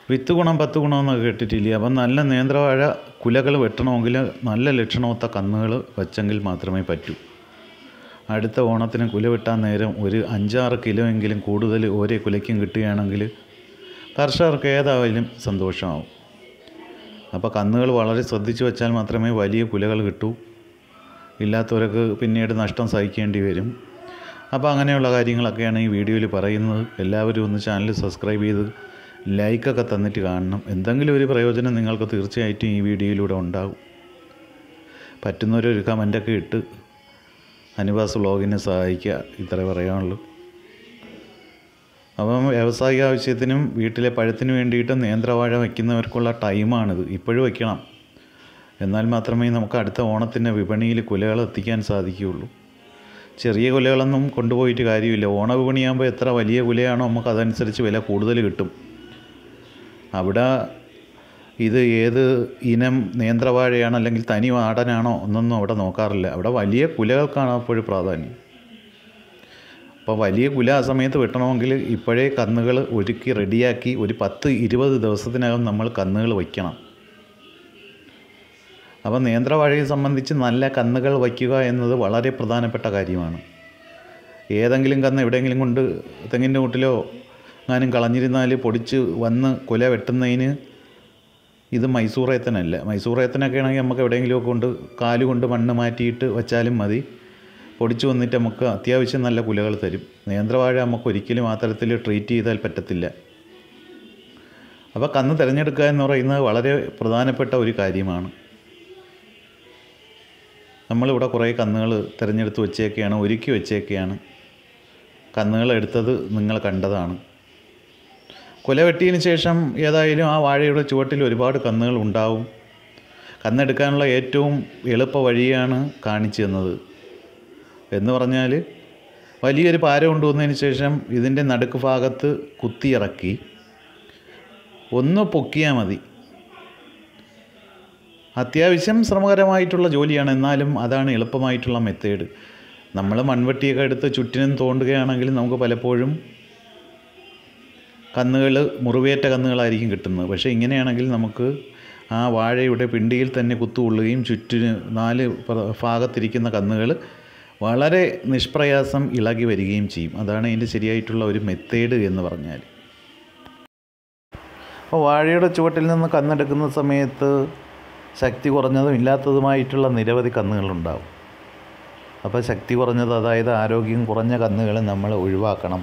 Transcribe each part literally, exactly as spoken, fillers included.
വിത്ത് ഗുണം പത്ത് ഗുണമെന്നൊക്കെ കേട്ടിട്ടില്ലേ? അപ്പം നല്ല നേന്ത്രവാഴ കുലകൾ വെട്ടണമെങ്കിൽ നല്ല ലക്ഷണമൊത്ത കന്നുകൾ വച്ചെങ്കിൽ മാത്രമേ പറ്റൂ. അടുത്ത ഓണത്തിന് കുല വെട്ടാൻ നേരം ഒരു അഞ്ചാറ് കിലോ എങ്കിലും കൂടുതൽ ഓരോ കുലയ്ക്കും കിട്ടുകയാണെങ്കിൽ കർഷകർക്ക് ഏതായാലും സന്തോഷമാവും. അപ്പോൾ കന്നുകൾ വളരെ ശ്രദ്ധിച്ച് വെച്ചാൽ മാത്രമേ വലിയ കുലകൾ കിട്ടൂ. ഇല്ലാത്തവർക്ക് പിന്നീട് നഷ്ടം സഹിക്കേണ്ടി വരും. അപ്പോൾ അങ്ങനെയുള്ള കാര്യങ്ങളൊക്കെയാണ് ഈ വീഡിയോയിൽ പറയുന്നത്. എല്ലാവരും ഒന്ന് ചാനൽ സബ്സ്ക്രൈബ് ചെയ്ത് ലൈക്കൊക്കെ തന്നിട്ട് കാണണം. എന്തെങ്കിലും ഒരു പ്രയോജനം നിങ്ങൾക്ക് തീർച്ചയായിട്ടും ഈ വീഡിയോയിലൂടെ ഉണ്ടാകും. പറ്റുന്നവരൊരു കമൻ്റൊക്കെ ഇട്ട് അനുവാസ് വ്ളോഗിനെ സഹായിക്കുക. ഇത്രേ പറയാനുള്ളൂ. അപ്പം വ്യാവസായിക ആവശ്യത്തിനും വീട്ടിലെ പഴത്തിന് വേണ്ടിയിട്ട് നേന്ത്രവാഴ വയ്ക്കുന്നവർക്കുള്ള ടൈമാണിത്. ഇപ്പോഴും വയ്ക്കണം. എന്നാൽ മാത്രമേ നമുക്ക് അടുത്ത ഓണത്തിൻ്റെ വിപണിയിൽ കുലകൾ എത്തിക്കാൻ സാധിക്കുകയുള്ളൂ. ചെറിയ കുലകളൊന്നും കൊണ്ടുപോയിട്ട് കാര്യമില്ല. ഓണ വിപണിയാകുമ്പോൾ എത്ര വലിയ കുലയാണോ നമുക്ക് അതനുസരിച്ച് വില കൂടുതൽ കിട്ടും. അവിടെ ഇത് ഏത് ഇനം നേന്ത്രവാഴയാണ് അല്ലെങ്കിൽ തനി വാടനാണോ എന്നൊന്നും അവിടെ നോക്കാറില്ല. അവിടെ വലിയ കുലകൾക്കാണ് അപ്പോഴും പ്രാധാന്യം. അപ്പോൾ വലിയ കുല ആ സമയത്ത് വെട്ടണമെങ്കിൽ ഇപ്പോഴേ കന്നുകൾ ഒരുക്കി റെഡിയാക്കി ഒരു പത്ത് ഇരുപത് ദിവസത്തിനകം നമ്മൾ കന്നുകൾ വയ്ക്കണം. അപ്പോൾ നേന്ത്രവാഴയെ സംബന്ധിച്ച് നല്ല കന്നുകൾ വയ്ക്കുക എന്നത് വളരെ പ്രധാനപ്പെട്ട കാര്യമാണ്. ഏതെങ്കിലും കന്ന് എവിടെയെങ്കിലും കൊണ്ട് തെങ്ങിൻ്റെ കൂട്ടിലോ എങ്ങാനും കളഞ്ഞിരുന്നാൽ പൊടിച്ച് വന്ന് കുല വെട്ടുന്നതിന് ഇത് മൈസൂർ ഏത്തനല്ല. മൈസൂർ ഏത്തനൊക്കെ ആണെങ്കിൽ നമുക്ക് എവിടെയെങ്കിലുമൊക്കെ കൊണ്ട് കാലുകൊണ്ട് മണ്ണ് മാറ്റിയിട്ട് വെച്ചാലും മതി. പൊടിച്ച് വന്നിട്ട് നമുക്ക് അത്യാവശ്യം നല്ല കുലകൾ തരും. നേന്ത്രവാഴ നമുക്ക് ഒരിക്കലും ആ തരത്തിൽ ട്രീറ്റ് ചെയ്താൽ പറ്റത്തില്ല. അപ്പോൾ കന്ന് തിരഞ്ഞെടുക്കുക എന്ന് പറയുന്നത് വളരെ പ്രധാനപ്പെട്ട ഒരു കാര്യമാണ്. നമ്മളിവിടെ കുറേ കന്നുകൾ തിരഞ്ഞെടുത്ത് വെച്ചേക്കെയാണ്, ഒരുക്കി വെച്ചേക്കെയാണ്. കന്നുകൾ എടുത്തത് നിങ്ങൾ കണ്ടതാണ്. കുല വെട്ടിയതിന് ശേഷം ഏതായാലും ആ വാഴയുടെ ചുവട്ടിൽ ഒരുപാട് കന്നുകൾ ഉണ്ടാവും. കന്നെടുക്കാനുള്ള ഏറ്റവും എളുപ്പ വഴിയാണ് കാണിച്ചു തന്നത്. എന്ന് പറഞ്ഞാൽ വലിയൊരു പാര കൊണ്ടുവന്നതിന് ശേഷം ഇതിൻ്റെ നടുക്ക് ഭാഗത്ത് കുത്തിയിറക്കി ഒന്ന് പൊക്കിയാൽ മതി. അത്യാവശ്യം ശ്രമകരമായിട്ടുള്ള ജോലിയാണ്, എന്നാലും അതാണ് എളുപ്പമായിട്ടുള്ള മെത്തേഡ്. നമ്മൾ മൺവെട്ടിയൊക്കെ എടുത്ത് ചുറ്റിനും തോണ്ടുകയാണെങ്കിൽ നമുക്ക് പലപ്പോഴും കന്നുകൾ മുറിവേറ്റ കന്നുകളായിരിക്കും കിട്ടുന്നത്. പക്ഷേ ഇങ്ങനെയാണെങ്കിൽ നമുക്ക് ആ വാഴയുടെ പിണ്ടിയിൽ തന്നെ കുത്തുകൊള്ളുകയും ചുറ്റിന് നാല് ഭാഗത്തിരിക്കുന്ന കന്നുകൾ വളരെ നിഷ്പ്രയാസം ഇളകി വരികയും ചെയ്യും. അതാണ് ഇതിൻ്റെ ശരിയായിട്ടുള്ള ഒരു മെത്തേഡ് എന്ന് പറഞ്ഞാൽ. അപ്പോൾ വാഴയുടെ ചുവട്ടിൽ നിന്ന് കന്നെടുക്കുന്ന സമയത്ത് ശക്തി കുറഞ്ഞതും ഇല്ലാത്തതുമായിട്ടുള്ള നിരവധി കന്നുകളുണ്ടാവും. അപ്പോൾ ശക്തി കുറഞ്ഞത്, അതായത് ആരോഗ്യം കുറഞ്ഞ കന്നുകൾ നമ്മൾ ഒഴിവാക്കണം.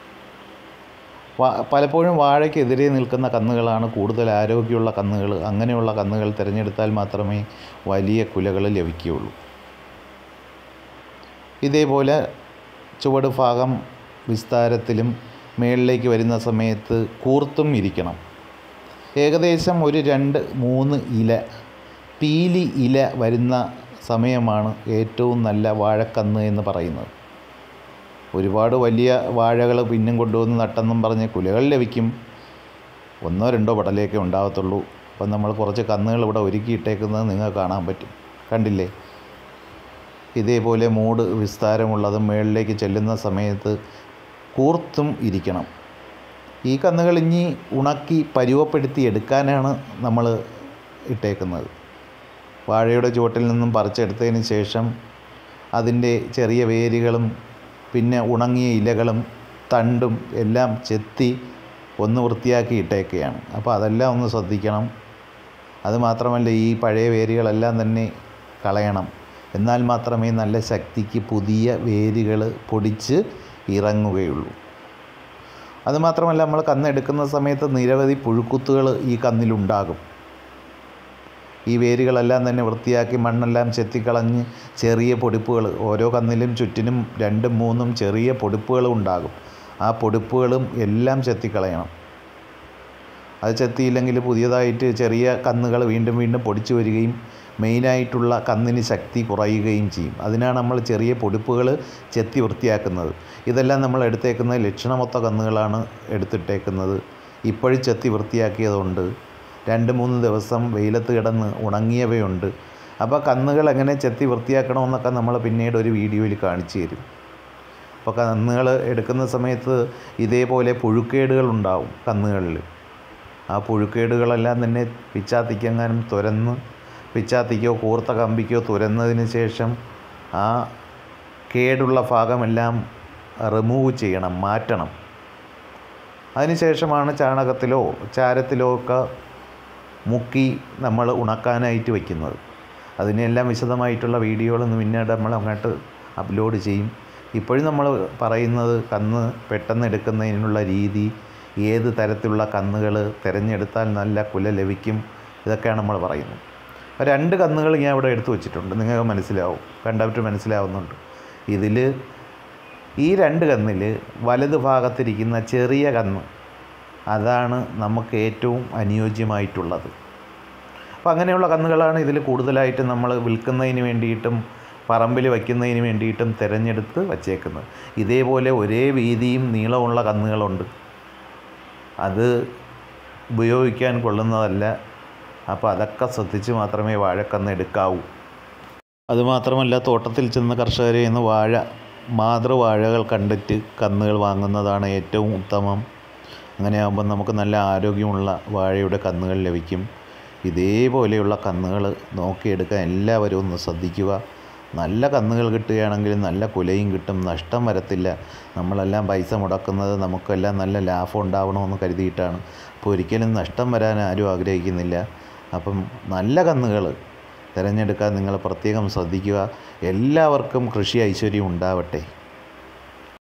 പലപ്പോഴും വാഴയ്ക്കെതിരെ നിൽക്കുന്ന കന്നുകളാണ് കൂടുതൽ ആരോഗ്യമുള്ള കന്നുകൾ. അങ്ങനെയുള്ള കന്നുകൾ തിരഞ്ഞെടുത്താൽ മാത്രമേ വലിയ കുലകൾ ലഭിക്കുകയുള്ളൂ. ഇതേപോലെ ചുവട് ഭാഗം വിസ്താരത്തിലും മേളിലേക്ക് വരുന്ന സമയത്ത് കൂർത്തും ഇരിക്കണം. ഏകദേശം ഒരു രണ്ട് മൂന്ന് ഇല പീലി ഇല വരുന്ന സമയമാണ് ഏറ്റവും നല്ല വാഴക്കന്ന് എന്ന് പറയുന്നത്. ഒരുപാട് വലിയ വാഴകൾ പിന്നും കൊണ്ടുവന്ന് നട്ടെന്നും പറഞ്ഞ് കുലകൾ ലഭിക്കും. ഒന്നോ രണ്ടോ പടലേക്കെ ഉണ്ടാകത്തുള്ളൂ. അപ്പം നമ്മൾ കുറച്ച് കന്നുകൾ ഇവിടെ ഒരുക്കിയിട്ടേക്കുന്നത് നിങ്ങൾക്ക് കാണാൻ പറ്റും. കണ്ടില്ലേ? ഇതേപോലെ മൂട് വിസ്താരമുള്ളതും മേളിലേക്ക് ചെല്ലുന്ന സമയത്ത് കൂർത്തും ഇരിക്കണം. ഈ കന്നുകൾ ഇനി ഉണക്കി പരുവപ്പെടുത്തി എടുക്കാനാണ് നമ്മൾ ഇട്ടേക്കുന്നത്. വാഴയുടെ ചുവട്ടിൽ നിന്നും പറിച്ചെടുത്തതിന് ശേഷം അതിൻ്റെ ചെറിയ വേരുകളും പിന്നെ ഉണങ്ങിയ ഇലകളും തണ്ടും എല്ലാം ചെത്തി ഒന്ന് വൃത്തിയാക്കി ഇട്ടേക്കുകയാണ്. അപ്പോൾ അതെല്ലാം ഒന്ന് ശ്രദ്ധിക്കണം. അതുമാത്രമല്ല, ഈ പഴയ വേരുകളെല്ലാം തന്നെ കളയണം. എന്നാൽ മാത്രമേ നല്ല ശക്തിക്ക് പുതിയ വേരുകൾ പൊടിച്ച് ഇറങ്ങുകയുള്ളൂ. അതുമാത്രമല്ല, നമ്മൾ കന്നെടുക്കുന്ന സമയത്ത് നിരവധി പുഴുക്കുത്തുകൾ ഈ കന്നിലുണ്ടാകും. ഈ വേരുകളെല്ലാം തന്നെ വൃത്തിയാക്കി മണ്ണെല്ലാം ചെത്തിക്കളഞ്ഞ് ചെറിയ പൊടിപ്പുകൾ, ഓരോ കന്നിലും ചുറ്റിനും രണ്ടും മൂന്നും ചെറിയ പൊടിപ്പുകളും ഉണ്ടാകും. ആ പൊടിപ്പുകളും എല്ലാം ചെത്തിക്കളയണം. അത് ചെത്തിയില്ലെങ്കിൽ പുതിയതായിട്ട് ചെറിയ കന്നുകൾ വീണ്ടും വീണ്ടും പൊടിച്ചു വരികയും മെയിനായിട്ടുള്ള കന്നിന് ശക്തി കുറയുകയും ചെയ്യും. അതിനാണ് നമ്മൾ ചെറിയ പൊടിപ്പുകൾ ചെത്തി വൃത്തിയാക്കുന്നത്. ഇതെല്ലാം നമ്മൾ എടുത്തേക്കുന്നത് ലക്ഷണമൊത്ത കന്നുകളാണ് എടുത്തിട്ടേക്കുന്നത്. ഇപ്പോഴും ചെത്തി വൃത്തിയാക്കിയതുകൊണ്ട് രണ്ട് മൂന്ന് ദിവസം വെയിലത്ത് കിടന്ന് ഉണങ്ങിയവയുണ്ട്. അപ്പോൾ കന്നുകൾ എങ്ങനെ ചെത്തി വൃത്തിയാക്കണമെന്നൊക്കെ നമ്മൾ പിന്നീട് ഒരു വീഡിയോയിൽ കാണിച്ചു തരും. അപ്പോൾ കന്നുകൾ എടുക്കുന്ന സമയത്ത് ഇതേപോലെ പുഴുക്കേടുകൾ ഉണ്ടാവും കന്നുകളിൽ. ആ പുഴുക്കേടുകളെല്ലാം തന്നെ പിച്ചാത്തിക്കെങ്ങാനും തുരന്ന് പിച്ചാത്തിക്കോ കൂർത്ത കമ്പിക്കോ തുരന്നതിന് ശേഷം ആ കേടുള്ള ഭാഗമെല്ലാം റിമൂവ് ചെയ്യണം, മാറ്റണം. അതിനുശേഷമാണ് ചാണകത്തിലോ ചാരത്തിലോ ഒക്കെ മുക്കി നമ്മൾ ഉണക്കാനായിട്ട് വയ്ക്കുന്നത്. അതിനെല്ലാം വിശദമായിട്ടുള്ള വീഡിയോകളൊന്ന് പിന്നീട് നമ്മൾ അങ്ങോട്ട് അപ്ലോഡ് ചെയ്യും. ഇപ്പോഴും നമ്മൾ പറയുന്നത് കന്ന് പെട്ടെന്ന് എടുക്കുന്നതിനുള്ള രീതി, ഏത് തരത്തിലുള്ള കന്നുകൾ തിരഞ്ഞെടുത്താൽ നല്ല കുല ലഭിക്കും, ഇതൊക്കെയാണ് നമ്മൾ പറയുന്നത്. രണ്ട് കന്നുകൾ ഞാൻ ഇവിടെ എടുത്തു വച്ചിട്ടുണ്ട്, നിങ്ങൾക്ക് മനസ്സിലാവും, കണ്ടിട്ട് മനസ്സിലാവുന്നുണ്ട്. ഇതിൽ ഈ രണ്ട് കന്നിൽ വലത് ഭാഗത്തിരിക്കുന്ന ചെറിയ കന്ന് അതാണ് നമുക്ക് ഏറ്റവും അനുയോജ്യമായിട്ടുള്ളത്. അപ്പോൾ അങ്ങനെയുള്ള കന്നുകളാണ് ഇതിൽ കൂടുതലായിട്ട് നമ്മൾ വിൽക്കുന്നതിന് വേണ്ടിയിട്ടും പറമ്പിൽ വയ്ക്കുന്നതിന് വേണ്ടിയിട്ടും തിരഞ്ഞെടുത്ത് വച്ചേക്കുന്നത്. ഇതേപോലെ ഒരേ വീതിയും നീളമുള്ള കന്നുകളുണ്ട്, അത് ഉപയോഗിക്കാൻ കൊള്ളുന്നതല്ല. അപ്പോൾ അതൊക്കെ ശ്രദ്ധിച്ച് മാത്രമേ വാഴക്കന്ന് എടുക്കാവൂ. അതുമാത്രമല്ല, തോട്ടത്തിൽ ചെന്ന് കർഷകരെ നിന്ന് വാഴ മാതൃവാഴകൾ കണ്ടിട്ട് കന്നുകൾ വാങ്ങുന്നതാണ് ഏറ്റവും ഉത്തമം. അങ്ങനെയാകുമ്പോൾ നമുക്ക് നല്ല ആരോഗ്യമുള്ള വാഴയുടെ കന്നുകൾ ലഭിക്കും. ഇതേപോലെയുള്ള കന്നുകൾ നോക്കിയെടുക്കാൻ എല്ലാവരും ഒന്ന് ശ്രദ്ധിക്കുക. നല്ല കന്നുകൾ കിട്ടുകയാണെങ്കിൽ നല്ല കുലയും കിട്ടും, നഷ്ടം വരത്തില്ല. നമ്മളെല്ലാം പൈസ മുടക്കുന്നത് നമുക്കെല്ലാം നല്ല ലാഭം ഉണ്ടാവണമെന്ന് കരുതിയിട്ടാണ്. അപ്പോൾ ഒരിക്കലും നഷ്ടം വരാൻ ആരും ആഗ്രഹിക്കുന്നില്ല. അപ്പം നല്ല കന്നുകൾ തിരഞ്ഞെടുക്കാൻ നിങ്ങൾ പ്രത്യേകം ശ്രദ്ധിക്കുക. എല്ലാവർക്കും കൃഷി ഐശ്വര്യം ഉണ്ടാവട്ടെ.